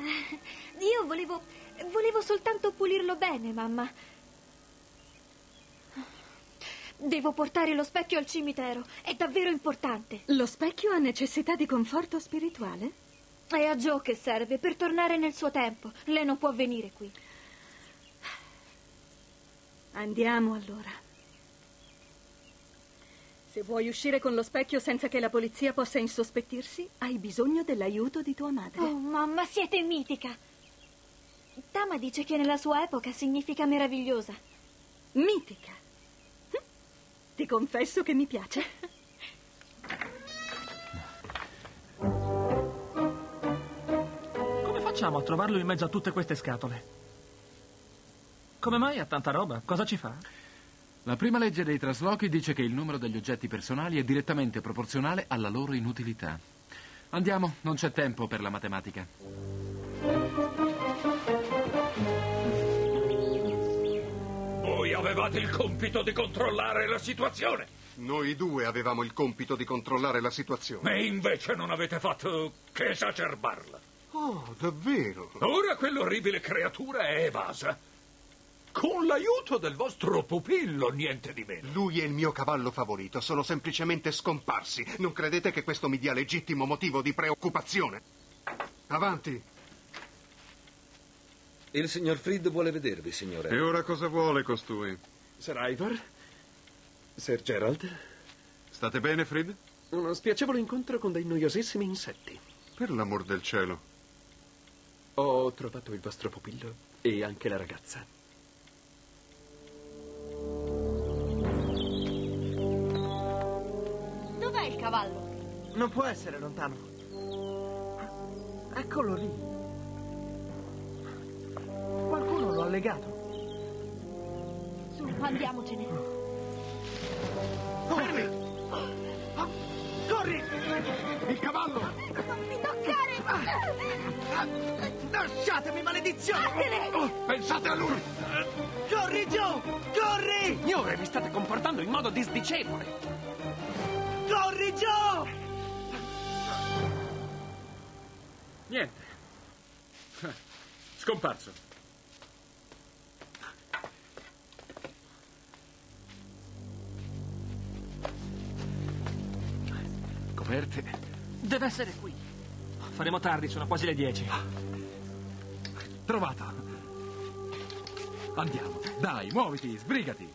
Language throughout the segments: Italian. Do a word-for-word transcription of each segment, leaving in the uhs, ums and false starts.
Io volevo... volevo soltanto pulirlo bene, mamma. Devo portare lo specchio al cimitero. È davvero importante. Lo specchio ha necessità di conforto spirituale? È a Joe che serve per tornare nel suo tempo. Lei non può venire qui. Andiamo allora. Se vuoi uscire con lo specchio senza che la polizia possa insospettirsi, hai bisogno dell'aiuto di tua madre. Oh, mamma, siete mitica. Tama dice che nella sua epoca significa meravigliosa. Mitica? Ti confesso che mi piace. Come facciamo a trovarlo in mezzo a tutte queste scatole? Come mai ha tanta roba? Cosa ci fa? La prima legge dei traslochi dice che il numero degli oggetti personali è direttamente proporzionale alla loro inutilità. Andiamo, non c'è tempo per la matematica. Voi avevate il compito di controllare la situazione. Noi due avevamo il compito di controllare la situazione. E invece non avete fatto che esacerbarla. Oh, davvero? Ora quell'orribile creatura è evasa. Con l'aiuto del vostro pupillo, niente di meno. Lui è il mio cavallo favorito, sono semplicemente scomparsi. Non credete che questo mi dia legittimo motivo di preoccupazione? Avanti. Il signor Fried vuole vedervi, signore. E ora cosa vuole costui? Sir Ivor? Sir Gerald? State bene, Fried? Uno spiacevole incontro con dei noiosissimi insetti. Per l'amor del cielo. Ho trovato il vostro pupillo e anche la ragazza. Dov'è il cavallo? Non può essere lontano. Eccolo lì. Qualcuno lo ha legato. Su, andiamocene. Fermi! Corri! Il cavallo! Non mi toccare! Lasciatemi, maledizione! Vattene! Oh, pensate a lui! Corri, Joe! Corri! Signore, vi state comportando in modo disdicevole. Corri, Joe! Niente. Scomparso. Coperte. Deve essere qui. Faremo tardi, sono quasi le dieci. Trovato. Andiamo. Dai, muoviti, sbrigati.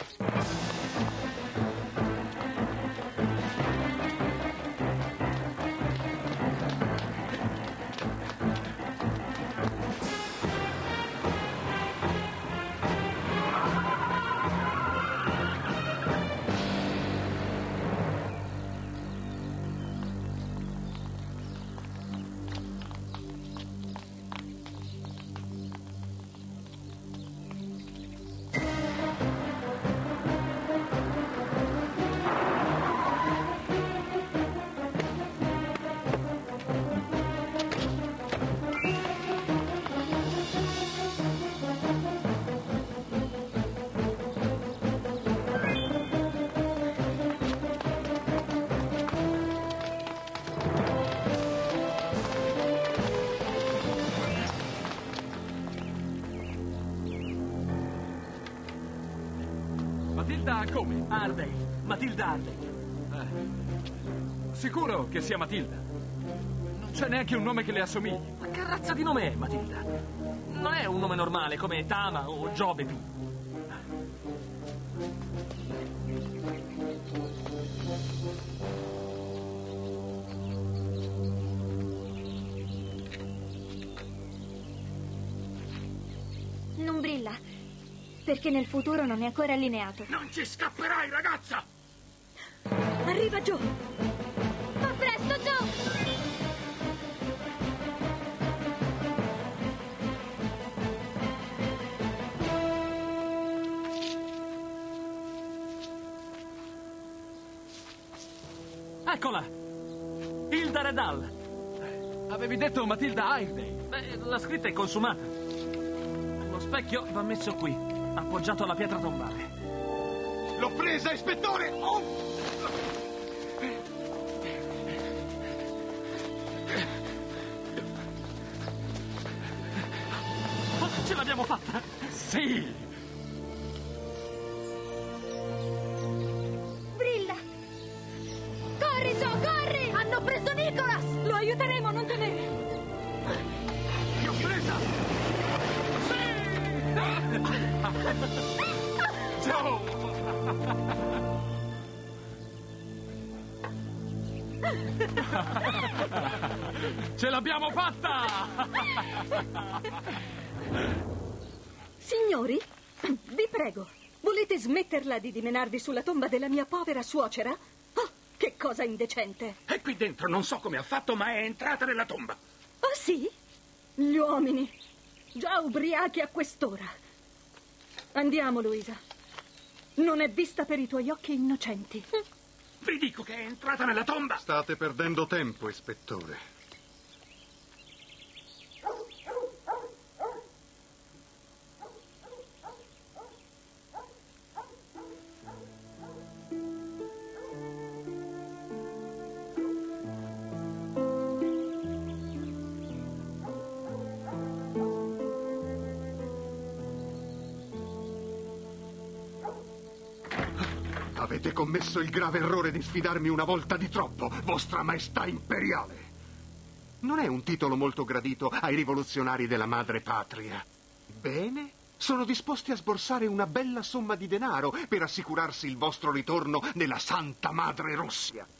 Matilda come? Ardey, Matilda Ardey. Eh. Sicuro che sia Matilda? Non c'è neanche un nome che le assomigli. Ma che razza di nome è Matilda? Non è un nome normale come Tama o Jobepi. Non brilla, perché nel futuro non è ancora allineato. Non ci scapperai, ragazza! Arriva Joe! Ma presto, Joe! Eccola! Hilda Redal. Avevi detto Matilda Ardey. Beh, la scritta è consumata. Lo specchio va messo qui, appoggiato alla pietra tombale. L'ho presa, ispettore! Oh! Sì! Brilla! Corri, Joe, corri! Hanno preso Nicholas! Lo aiuteremo, non temere! Ti ho presa! Sì! Joe! Ce l'abbiamo fatta! Signori, vi prego, volete smetterla di dimenarvi sulla tomba della mia povera suocera? Oh, che cosa indecente! È qui dentro, non so come ha fatto, ma è entrata nella tomba. Oh sì? Gli uomini, già ubriachi a quest'ora. Andiamo, Luisa. Non è vista per i tuoi occhi innocenti. Vi dico che è entrata nella tomba. State perdendo tempo, ispettore. Avete commesso il grave errore di sfidarmi una volta di troppo, Vostra Maestà Imperiale. Non è un titolo molto gradito ai rivoluzionari della madre patria. Bene, sono disposti a sborsare una bella somma di denaro per assicurarsi il vostro ritorno nella Santa Madre Russia.